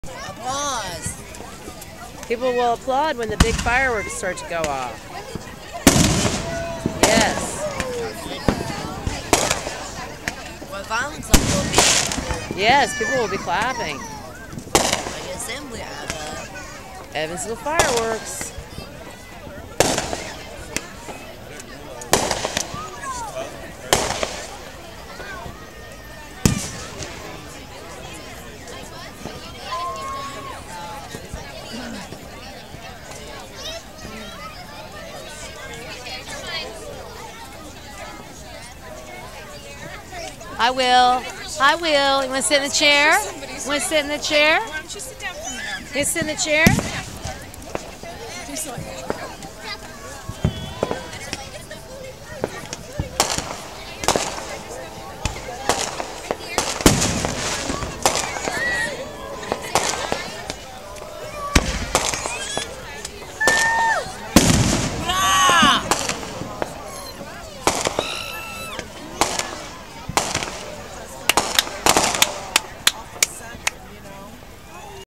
Applause. People will applaud when the big fireworks start to go off. Yes. Well, violence will be. Yes, people will be clapping. Like assembly at Evansville fireworks. I will. I will. You want to sit in the chair? You want to sit in the chair? Why don't you sit down for a minute? You sit in the chair? Do so.